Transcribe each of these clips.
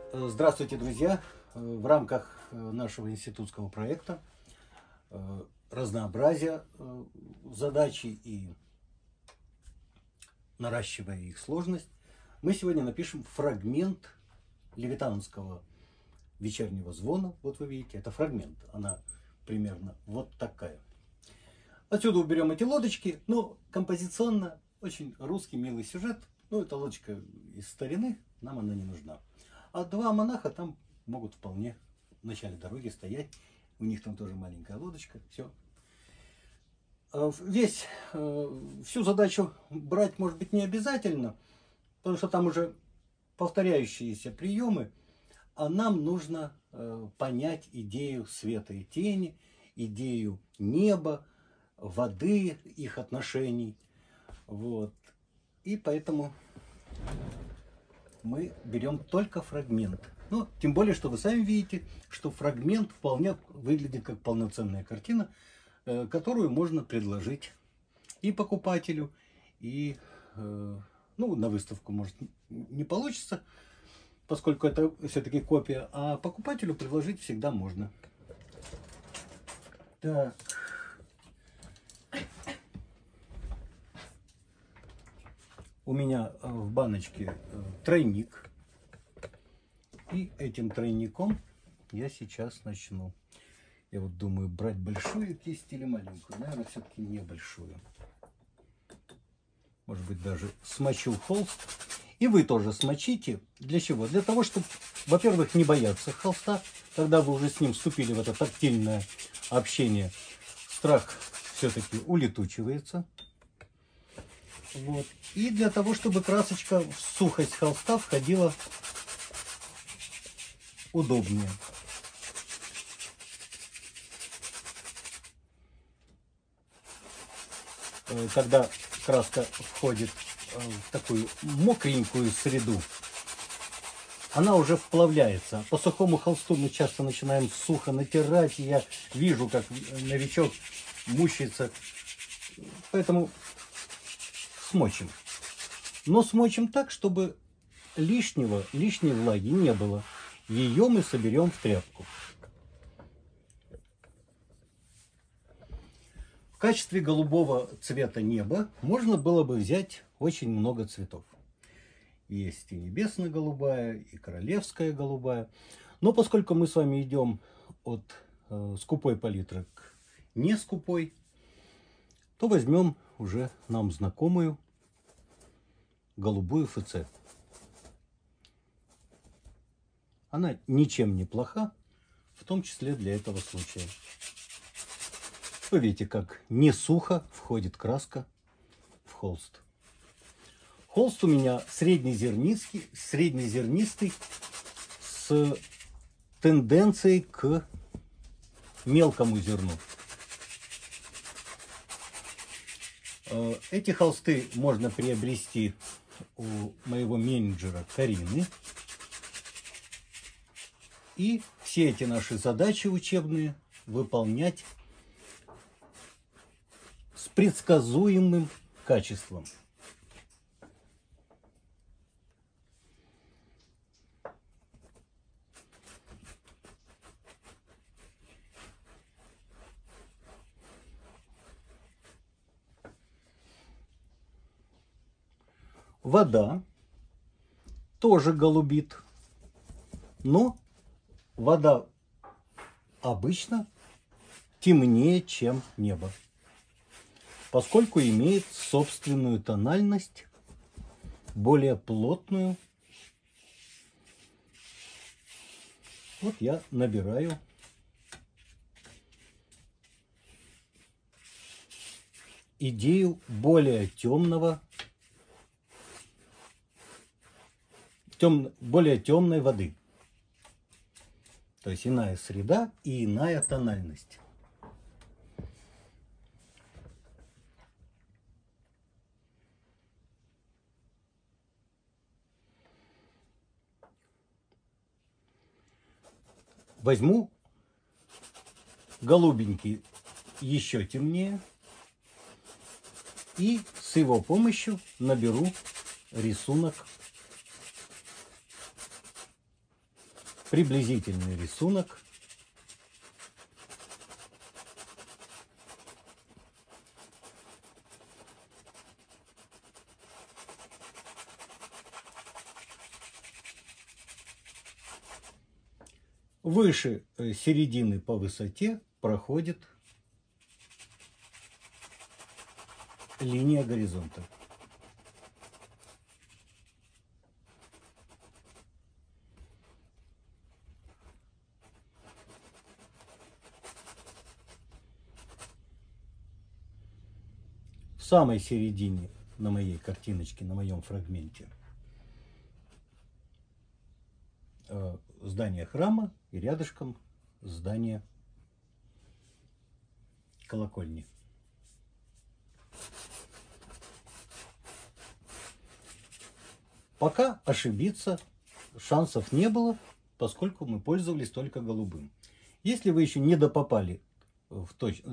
Здравствуйте, друзья! В рамках нашего институтского проекта разнообразия задачи и наращивая их сложность, мы сегодня напишем фрагмент левитанского вечернего звона. Вот вы видите, это фрагмент. Она примерно вот такая. Отсюда уберем эти лодочки. Но композиционно очень русский милый сюжет. Ну, это лодочка из старины, нам она не нужна. А два монаха там могут вполне в начале дороги стоять. У них там тоже маленькая лодочка. Все. Всю задачу брать, может быть, не обязательно, потому что там уже повторяющиеся приемы, а нам нужно понять идею света и тени, идею неба, воды, их отношений. Вот. И поэтому мы берем только фрагмент. Ну, тем более, что вы сами видите, что фрагмент вполне выглядит как полноценная картина, которую можно предложить и покупателю, и ну, на выставку, может, не получится, поскольку это все-таки копия, а покупателю предложить всегда можно. Так. У меня в баночке тройник. И этим тройником я сейчас начну. Я вот думаю, брать большую кисть или маленькую. Наверное, все-таки не большую. Может быть, даже смочу холст. И вы тоже смочите. Для чего? Для того, чтобы, во-первых, не бояться холста. Когда вы уже с ним вступили в это тактильное общение, страх все-таки улетучивается. Вот. И для того, чтобы красочка в сухость холста входила удобнее. Когда краска входит в такую мокренькую среду, она уже вплавляется. По сухому холсту мы часто начинаем сухо натирать, и я вижу, как новичок мучается. Поэтому смочим. Но смочим так, чтобы лишней влаги не было. Ее мы соберем в тряпку. В качестве голубого цвета неба можно было бы взять очень много цветов. Есть и небесно-голубая, и королевская голубая. Но поскольку мы с вами идем от скупой палитры к не скупой, то возьмем уже нам знакомую голубую ФЦ. Она ничем не плоха, в том числе для этого случая. Вы видите, как не сухо входит краска в холст. Холст у меня среднезернистый с тенденцией к мелкому зерну. Эти холсты можно приобрести у моего менеджера Карины. И все эти наши задачи учебные выполнять с предсказуемым качеством. Вода тоже голубит, но вода обычно темнее, чем небо, поскольку имеет собственную тональность, более плотную. Вот я набираю идею более более темной воды. То есть иная среда и иная тональность. Возьму голубенький еще темнее и с его помощью наберу рисунок приблизительный рисунок. Выше середины по высоте проходит линия горизонта. В самой середине на моей картиночке, на моем фрагменте здание храма и рядышком здание колокольни. Пока ошибиться шансов не было, поскольку мы пользовались только голубым. Если вы еще не допопали в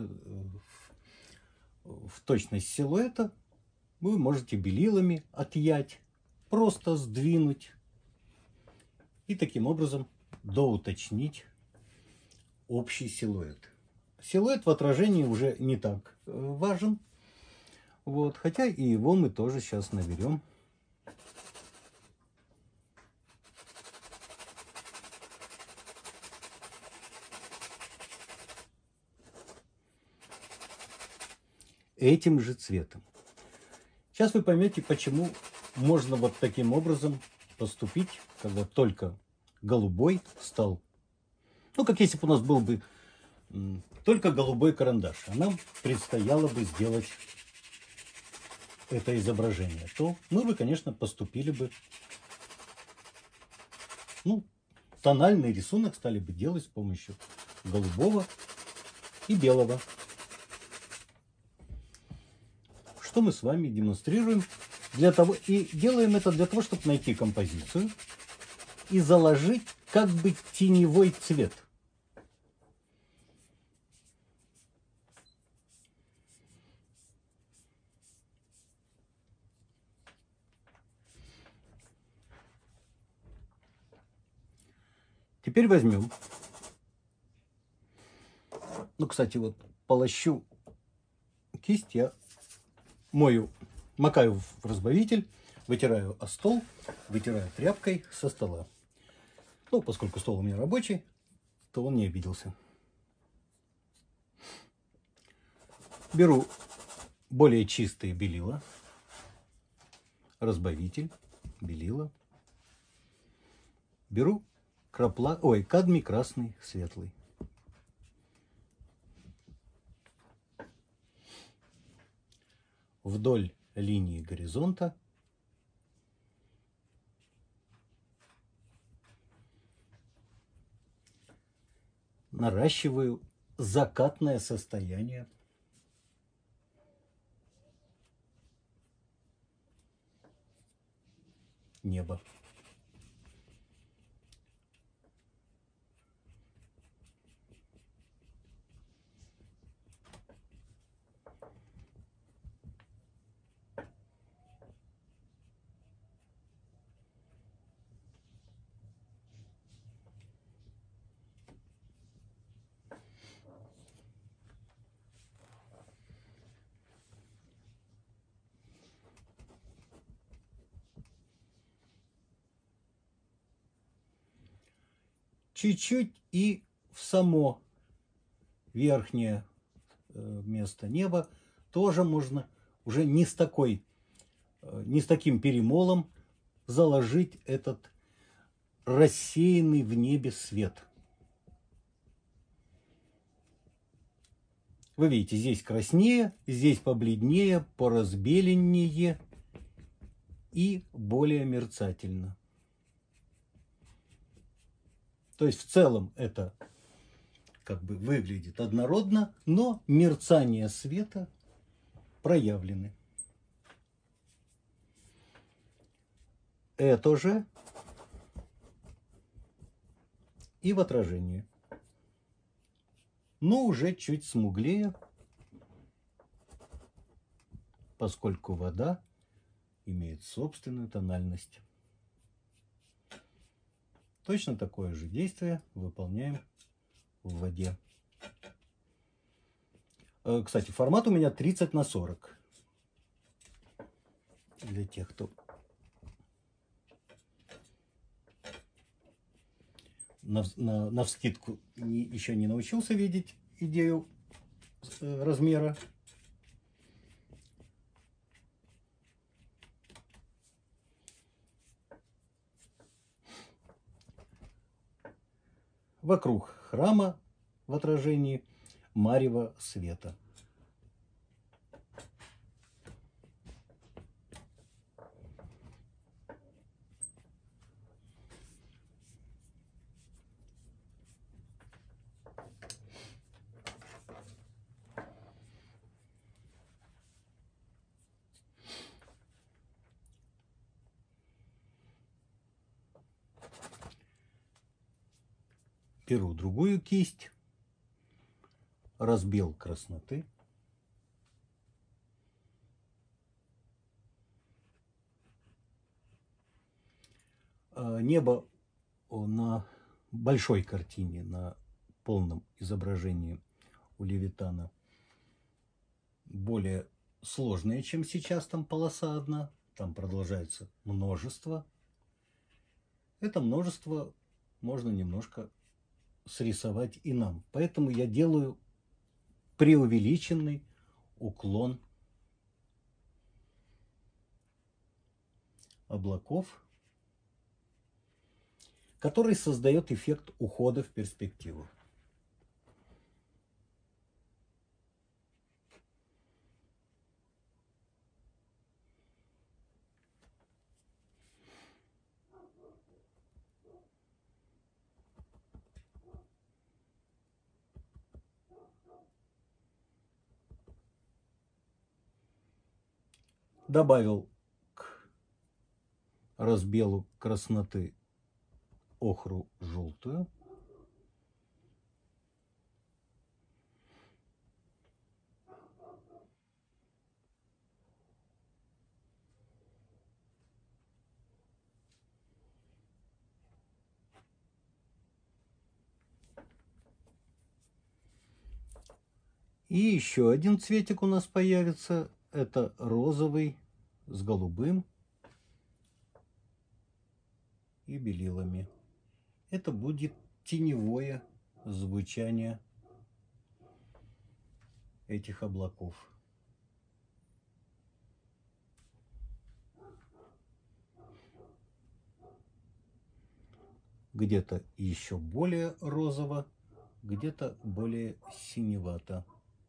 точность силуэта, вы можете белилами отъять, просто сдвинуть и таким образом доуточнить общий силуэт. Силуэт в отражении уже не так важен, вот, хотя и его мы тоже сейчас наберем. Этим же цветом. Сейчас вы поймете, почему можно вот таким образом поступить, когда только голубой стал. Ну, как если бы у нас был бы только голубой карандаш, а нам предстояло бы сделать это изображение, то мы бы, конечно, поступили бы, ну, тональный рисунок стали бы делать с помощью голубого и белого. Что мы с вами демонстрируем и делаем это для того, чтобы найти композицию и заложить как бы теневой цвет. Теперь возьмем, ну, кстати, вот полощу кисть я макаю в разбавитель, вытираю о стол, вытираю тряпкой со стола. Ну, поскольку стол у меня рабочий, то он не обиделся. Беру более чистые белила, разбавитель, белила. Беру кадмий красный светлый. Вдоль линии горизонта наращиваю закатное состояние неба. Чуть-чуть и в само верхнее место неба тоже можно уже не с таким перемолом заложить этот рассеянный в небе свет. Вы видите, здесь краснее, здесь побледнее, поразбеленнее и более мерцательно. То есть в целом это как бы выглядит однородно, но мерцание света проявлены. Это же и в отражении. Но уже чуть смуглее, поскольку вода имеет собственную тональность. Точно такое же действие выполняем в воде. Кстати, формат у меня 30×40. Для тех, кто навскидку еще не научился видеть идею размера. Вокруг храма в отражении марева света. Беру другую кисть, разбел красноты. Небо на большой картине, на полном изображении у Левитана более сложное, чем сейчас. Там полоса одна, там продолжается множество. Это множество можно немножко срисовать и нам. Поэтому я делаю преувеличенный уклон облаков, который создает эффект ухода в перспективу. Добавил к разбелу красноты охру желтую. И еще один цветик у нас появится. Это розовый с голубым и белилами. Это будет теневое звучание этих облаков. Где-то еще более розово, где-то более синевато.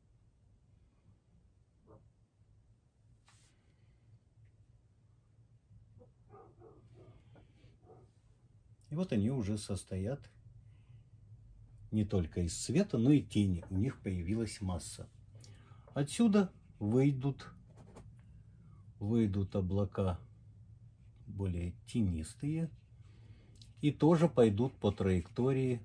И вот они уже состоят не только из света, но и тени. У них появилась масса. Отсюда выйдут облака более тенистые и тоже пойдут по траектории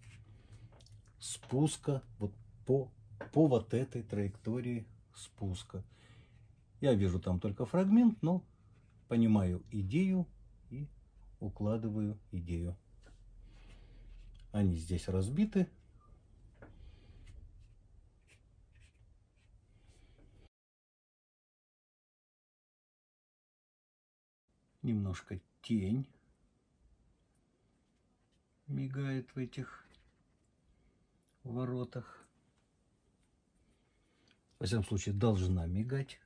спуска, вот по вот этой траектории спуска. Я вижу там только фрагмент, но понимаю идею и укладываю идею. Они здесь разбиты. Немножко тень мигает в этих воротах. Во всяком случае, должна мигать.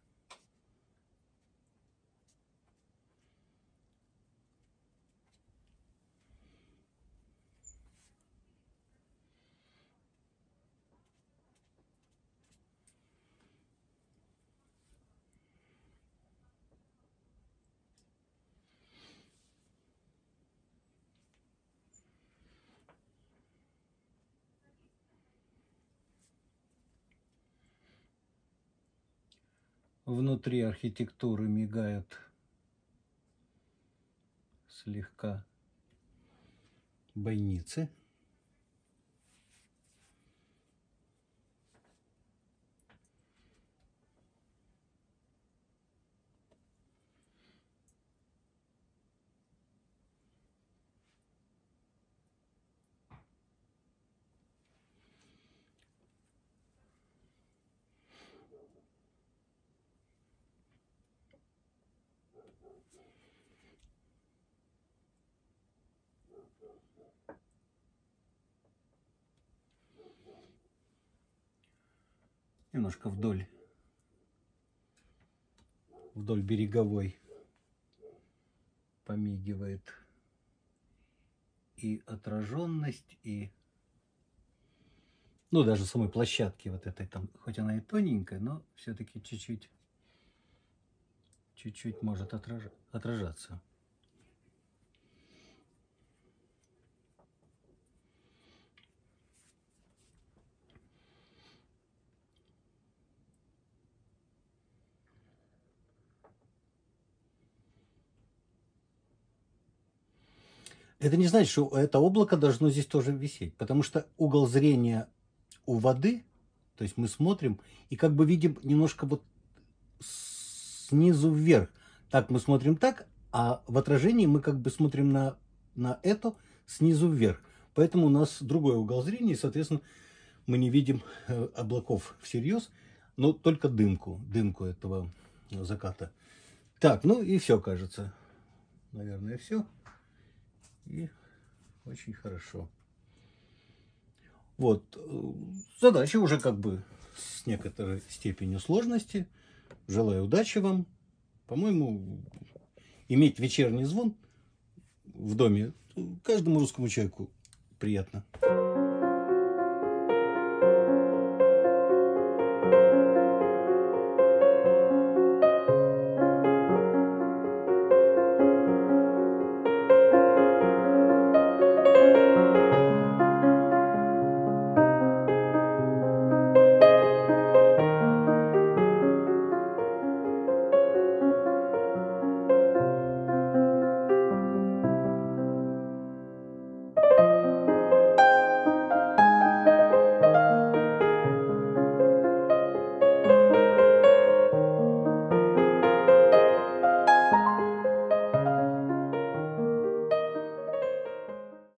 Внутри архитектуры мигают слегка бойницы. Немножко вдоль береговой помигивает и отраженность, и ну даже самой площадки вот этой там, хоть она и тоненькая, но все-таки чуть-чуть может отражаться. Это не значит, что это облако должно здесь тоже висеть, потому что угол зрения у воды, то есть мы смотрим и как бы видим немножко вот снизу вверх. Так мы смотрим так, а в отражении мы как бы смотрим на это снизу вверх. Поэтому у нас другой угол зрения, и, соответственно, мы не видим облаков всерьез, но только дымку этого заката. Так, ну и все, кажется. Наверное, все. И очень хорошо. Вот. Задача уже как бы с некоторой степенью сложности. Желаю удачи вам. По-моему, иметь вечерний звон в доме каждому русскому человеку приятно.